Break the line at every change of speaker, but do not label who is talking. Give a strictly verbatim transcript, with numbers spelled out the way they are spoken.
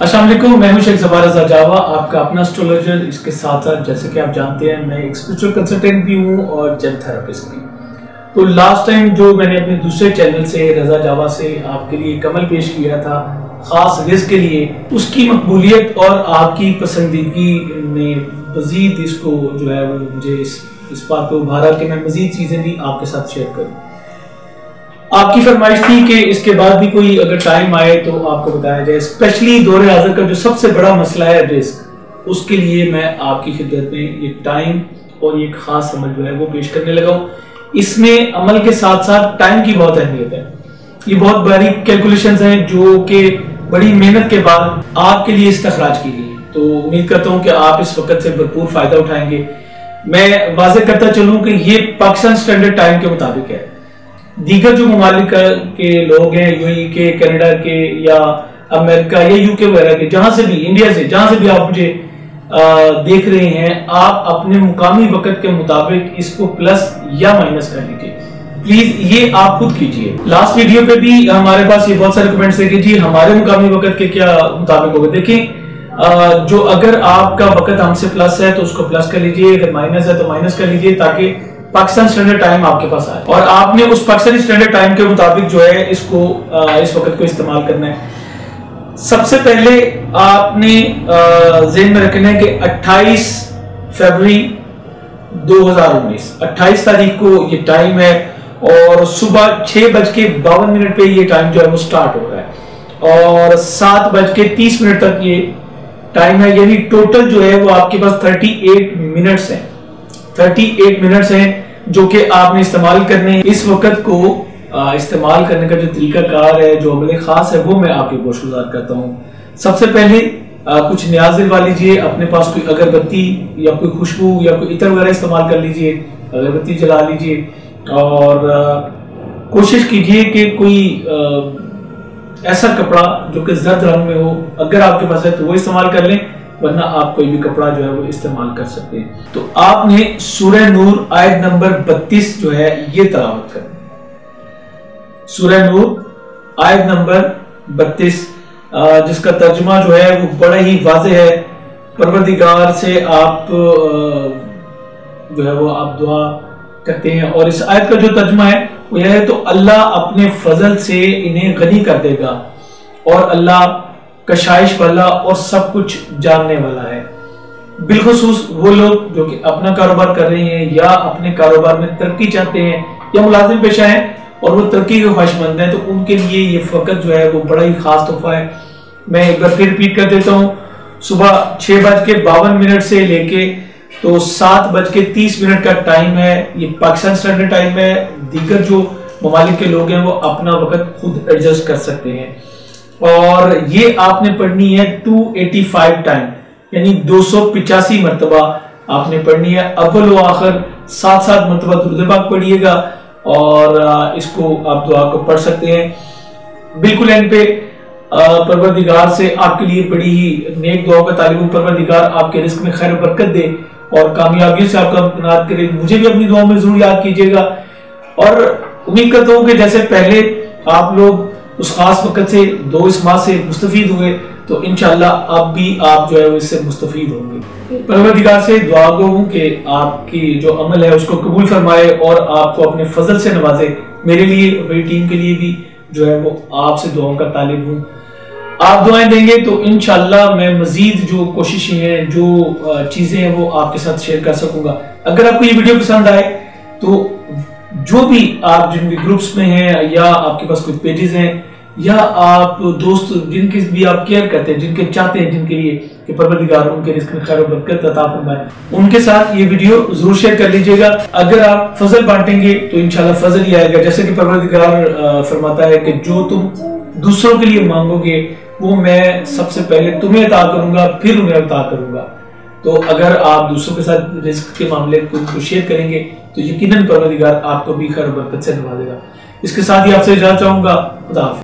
अस्सलाम वालेकुम, मैं हूं शेख ज़फ़र रज़ा जावा, आपका अपना एस्ट्रोलॉजर। इसके साथ साथ जैसे कि आप जानते हैं मैं एक स्पिरिचुअल कंसल्टेंट भी हूं और जेन थेरेपिस्ट भी। तो लास्ट टाइम जो मैंने अपने दूसरे चैनल से रज़ा जावा से आपके लिए एक अमल पेश किया था खास रिस्क के लिए, उसकी मकबूलियत और आपकी पसंदीदगी ने मजीद इसको जो है वो मुझे इस, इस बात को उभारा कि मैं मजीद चीज़ें भी आपके साथ शेयर करूँ। आपकी फरमाइश थी कि इसके बाद भी कोई अगर टाइम आए तो आपको बताया जाए, स्पेशली दौरे हाज़िर का जो सबसे बड़ा मसला है रिस्क, उसके लिए मैं आपकी खिदमत में ये टाइम और ये खास अमल जो है वो पेश करने लगा हूँ। इसमें अमल के साथ साथ टाइम की बहुत अहमियत है। ये बहुत बारीक कैलकुलेशंस हैं जो कि बड़ी मेहनत के बाद आपके लिए इस्तखराज की गई। तो उम्मीद करता हूँ कि आप इस वक्त से भरपूर फायदा उठाएंगे। मैं वाज़ेह करता चलूँ कि ये पाकिस्तान स्टैंडर्ड टाइम के मुताबिक है। दीगर जो ममालिक के लोग हैं, यूएई के, कनाडा के या अमेरिका या यूके वगैरह के, जहां से भी, इंडिया से, जहां से भी आप मुझे आ, देख रहे हैं, आप अपने मुकामी वक्त के मुताबिक इसको प्लस या माइनस कर लीजिए। प्लीज ये आप खुद कीजिए। लास्ट वीडियो पे भी हमारे पास ये बहुत सारे कमेंट्स थे कि जी हमारे मुकामी वक्त के क्या मुताबिक होगा। देखें, जो अगर आपका वक्त हमसे प्लस है तो उसको प्लस कर लीजिए, अगर माइनस है तो माइनस कर लीजिए, ताकि पाकिस्तान स्टैंडर्ड टाइम आपके पास आए और आपने उस पाकिस्तानी स्टैंडर्ड टाइम के मुताबिक जो है इसको इस वक्त को इस्तेमाल करना है। सबसे पहले आपने ज़हन में रखना है कि अट्ठाईस फरवरी दो हज़ार उन्नीस अट्ठाईस तारीख को ये टाइम है और सुबह छह बज के बावन मिनट पे ये टाइम जो है वो स्टार्ट हो रहा है और सात बज के तीस मिनट तक ये टाइम है। यानी टोटल जो है वो आपके पास थर्टी एट मिनट्स है थर्टी एट मिनट्स हैं जो कि आपने इस्तेमाल करने हैं। इस वक्त को आ, इस्तेमाल करने का जो तरीकाकार है, जो अमल खास है, वो मैं आपके गोशगुजार करता हूँ। सबसे पहले आ, कुछ न्याज़ लगा लीजिए, अपने पास कोई अगरबत्ती या कोई खुशबू या कोई इतर वगैरह इस्तेमाल कर लीजिए, अगरबत्ती जला लीजिए और आ, कोशिश कीजिए कि कोई आ, ऐसा कपड़ा जो कि जर्द रंग में हो, अगर आपके पास है तो वो इस्तेमाल कर लें, वरना आप कोई भी कपड़ा जो है वो इस्तेमाल कर सकते हैं। तो आपने सूरह नूर आयत नंबर बत्तीस जो है ये तलावत करनी। सूरह नूर आयत नंबर बत्तीस, जिसका तर्जुमा जो है वो बड़ा ही वाज़ेह है। परवरदिगार से आप जो है वो आप दुआ करते हैं और इस आयत का जो तर्जुमा है वो यह है, तो अल्लाह अपने फजल से इन्हें गनी कर देगा और अल्लाह कशाइश वाला और सब कुछ जानने वाला है। बिलखुसूस वो लोग जो कि अपना कारोबार कर रहे हैं या अपने कारोबार में तरक्की चाहते हैं या मुलाजिम पेशा है और वो तरक्की के ख्वाहिशमंद हैं, तो उनके लिए ये वक्त जो है वो बड़ा ही खास तोहफा है। मैं एक बार फिर रिपीट कर देता हूँ, सुबह छह बज के बावन मिनट से लेके तो सात बज के तीस मिनट का टाइम है। ये पाकिस्तान स्टैंडर्ड टाइम है। दीगर जो ममालिक के लोग हैं वो अपना वक्त खुद एडजस्ट कर सकते हैं और ये आपने पढ़नी है दो सौ पचासी टाइम, यानी दो सौ पिचासी मरतबा आपने पढ़नी है। अव्वल व आखिर सात सात मरतबा दुरूद पाक पढ़िएगा और इसको आप दुआ को पढ़ सकते हैं। बिल्कुल एंड पे परवरदिगार से आपके लिए बड़ी ही नेक दुआ का तालिब हूं, परवरदिगार आपके रिस्क में खैर बरकत दे और कामयाबियों से आपका इम्तिनान करे। मुझे भी अपनी दुआ में जरूर याद कीजिएगा और उम्मीद करता हूँ कि जैसे पहले आप लोग उस खास वक्त से दो इस माह से मुस्तफीद हुए, तो इंशाल्लाह अब भी आप जो है वो इससे मुस्तफीद होंगे। परवरदिगार से दुआ गो हूँ कि आपकी जो अमल है उसको कबूल फरमाए और आपको अपने फजल से नवाजे। मेरे लिए, मेरी टीम के लिए भी जो है वो आपसे दुआओं का तालिब हूँ। आप दुआएं देंगे तो इंशाल्लाह मैं मजीद जो कोशिशें हैं, जो चीजें हैं, वो आपके साथ शेयर कर सकूंगा। अगर आपको ये वीडियो पसंद आए तो जो भी आप जिन भी ग्रुप्स में हैं या आपके पास कोई पेजेस हैं या आप दोस्त जिनकी भी आप केयर करते हैं, जिनके चाहते हैं, जिनके लिए कि परवरदिगार उनके रिस्क में खैर और बरकत अता फरमाए, उनके साथ ये वीडियो जरूर शेयर कर लीजिएगा। अगर आप फजल बांटेंगे तो इंशाल्लाह फजल ही आएगा। जैसे कि परवरदिगार फरमाता है कि जो तुम दूसरों के लिए मांगोगे वो मैं सबसे पहले तुम्हें अता करूंगा, फिर उन्हें अता करूंगा। तो अगर आप दूसरों के साथ रिस्क के मामले को शेयर करेंगे तो यकीनन परवरदिगार आपको भी खैर और बरकत से नवाजेगा। इसके साथ ही आपसे इजाज़त चाहूंगा। खुदा हाफिज़।